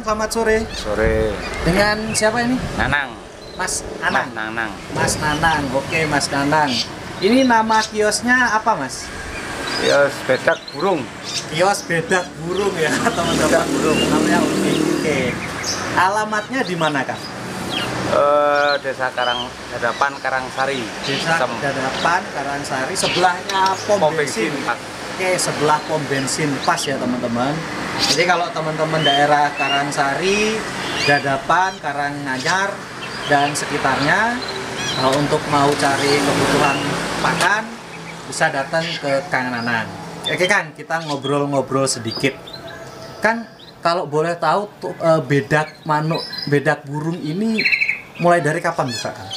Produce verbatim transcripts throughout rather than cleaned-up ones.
selamat sore. Sore. Dengan siapa ini? Nanang. Mas Anang. Mas Nanang. Mas Nanang. Oke, Mas Nanang. Ini nama kiosnya apa, Mas? Kios bedak burung. Kios bedak burung ya, teman-teman. Burung. Namanya oke. Oke. Alamatnya di mana, Kak? Uh, Desa Karang Dadapan Karangsari. Desa Sem Dadapan Karangsari, sebelahnya pom, pom bensin. bensin. Oke, sebelah pom bensin pas ya, teman-teman. Jadi kalau teman-teman daerah Karangsari, Dadapan, Karanganyar dan sekitarnya, kalau untuk mau cari kebutuhan pakan bisa datang ke Kang Nanang. Oke Kang, kita ngobrol-ngobrol sedikit. Kang, kalau boleh tahu tuh, e, bedak manuk, bedak burung ini mulai dari kapan buka, Kang?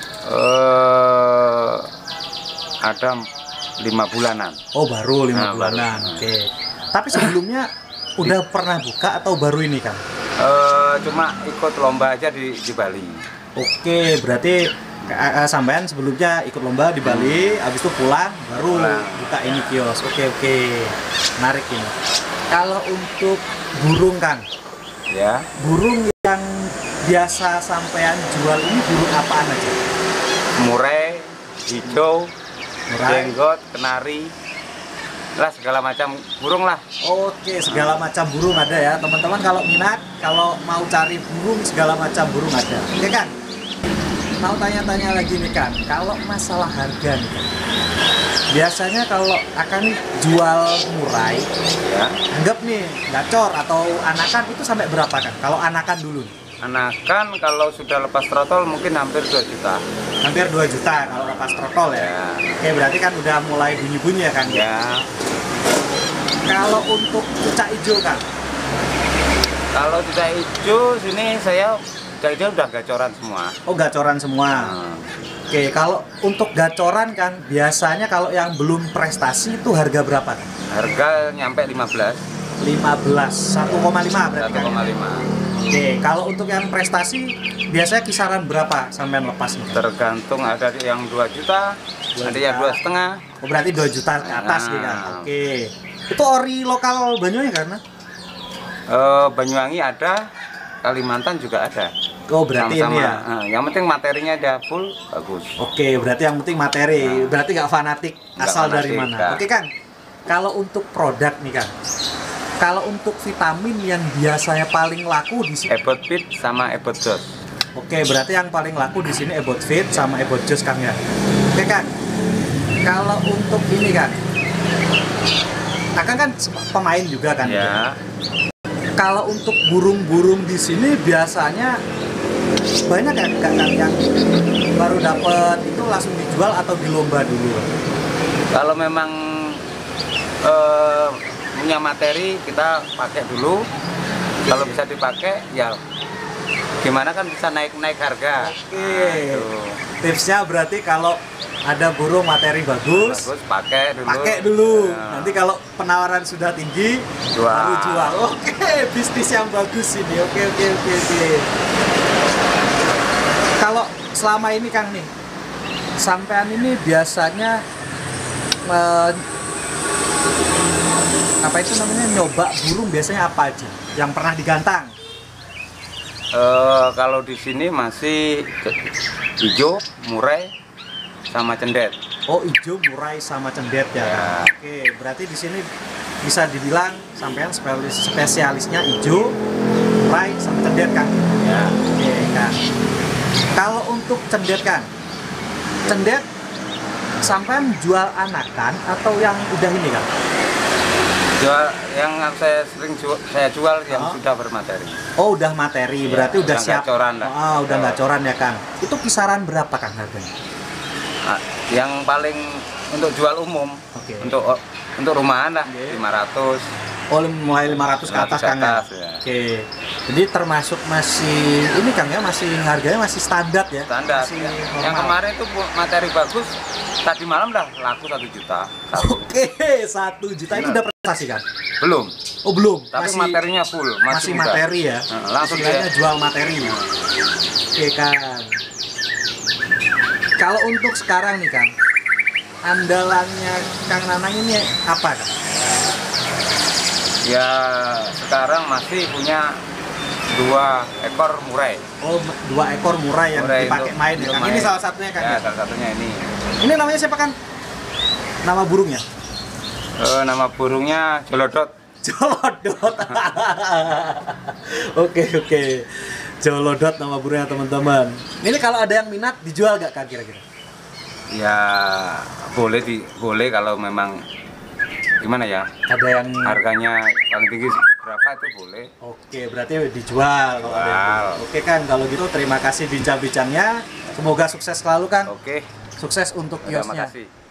Uh, ada lima bulanan. Oh, baru lima nah, bulanan. Baru. Oke. Tapi sebelumnya udah pernah buka atau baru ini, Kang? Uh, cuma ikut lomba aja di, di Bali. Oke, berarti uh, sampean sebelumnya ikut lomba di Bali, habis itu pulang baru pulang. Buka ini kios. Oke oke, menarik ini. Kalau untuk burung, Kang, ya, burung yang biasa sampean jual ini burung apaan aja? Murai, hijau, Murai, jenggot, kenari, lah segala macam burung lah. Oke, segala macam burung ada ya, teman-teman. Kalau minat, kalau mau cari burung, segala macam burung ada. Oke, Kang. Mau tanya-tanya lagi nih, Kang, kalau masalah harga nih, Kang, biasanya kalau akan jual murai, ya, anggap nih gacor atau anakan itu sampai berapa, Kang? Kalau anakan dulu, anakan kalau sudah lepas trotol mungkin hampir dua juta. Hampir dua juta kalau lepas trotol ya, ya. Oke, berarti kan udah mulai bunyi-bunyi ya, Kang? Ya. Kalau untuk cucak hijau, Kang? Kalau cucak hijau sini saya cucak hijau udah gacoran semua. Oh, gacoran semua. Hmm. Oke, kalau untuk gacoran, kan biasanya kalau yang belum prestasi itu harga berapa, kan? Harga nyampe lima belas. lima belas, satu koma lima berarti. satu koma lima. Oke, kalau untuk yang prestasi biasanya kisaran berapa sampean lepas nih? Tergantung, ada yang dua juta, ada yang dua setengah. Oh, berarti dua juta ke atas nah. Ya. Oke. Itu ori lokal Banyuwangi karena? Uh, Banyuwangi ada, Kalimantan juga ada. Oh, berarti sama -sama. Ini ya. Nah, yang penting materinya ada full, bagus. Oke, berarti yang penting materi. Nah. Berarti nggak fanatik gak asal fanatik, dari mana. Gak. Oke, Kang. Kalau untuk produk nih, Kang. Kalau untuk vitamin yang biasanya paling laku di sini Ebot Fit sama Ebot Jos. Oke, berarti yang paling laku di sini Ebot Fit sama Ebot Jos, Kang ya. Oke, Kang. Kalau untuk ini, Kang. Akang kan pemain juga kan? Ya. Kalau untuk burung-burung di sini biasanya banyak ya, Kang, yang baru dapat itu langsung dijual atau di lomba dulu? Kalau memang uh, punya materi kita pakai dulu, kalau bisa dipakai ya gimana kan bisa naik-naik harga. Oke. Nah, tipsnya berarti kalau ada burung materi bagus, bagus pakai dulu. Pakai dulu. Ya. Nanti kalau penawaran sudah tinggi, jual. Baru jual. Oke, bisnis yang bagus ini. Oke, oke, oke, oke. Kalau selama ini, Kang nih, sampean ini biasanya uh, apa itu namanya, nyoba burung biasanya apa aja yang pernah digantang? Uh, kalau di sini masih hijau, murai, sama cendet. Oh, hijau, murai, sama cendet ya. Ya. Oke, berarti di sini bisa dibilang sampean spesialis spesialisnya hijau, murai, sama cendet, Kang. Ya. Oke, Kang. Kalau untuk cendet, Kang, cendet sampean jual anakan atau yang udah ini, Kang? Jual yang saya sering jual, saya jual yang oh. sudah bermateri. Oh, udah materi, ya, berarti udah siap. Gacoran, oh, udah gacoran ya, Kang. Itu kisaran berapa, Kang, harganya? Nah, yang paling untuk jual umum, okay. untuk untuk rumahan lah, okay. lima ratus. Oh, mulai lima ratus ke atas, Kang ya? Ya. Oke. Jadi termasuk masih ini, Kang ya, masih harganya masih standar ya? Standar. Masih ya. Yang kemarin itu materi bagus, tadi malam dah laku satu juta. Oke, satu juta itu udah prestasi, Kang? Belum. Oh, belum. Tapi masih, materinya full. Masih, masih materi ya? Nah, langsung dia jual materi. Oke, Kang. Kalau untuk sekarang nih, Kang, andalannya Kang Nanang ini apa, Kang? Ya sekarang masih punya dua ekor murai. Oh, dua ekor murai yang Murai dipakai untuk- main ya, untuk Kang. Ini main. salah satunya, Kang. Ya, Ya? salah satunya ini. Ini namanya siapa, Kang? Nama burungnya? Eh, nama burungnya Jolodot. Jolodot. Oke, oke. Jolodot nama burungnya, teman-teman. Ini kalau ada yang minat dijual gak, Kang, kira-kira? Ya boleh di boleh kalau memang gimana ya, Ada yang harganya paling tinggi berapa itu boleh. Oke, berarti dijual kalau ada yang Jual. beli. Oke, Kang, kalau gitu terima kasih bincang-bincangnya. Semoga sukses selalu, Kang. Oke, Sukses untuk terima kiosnya. kasih.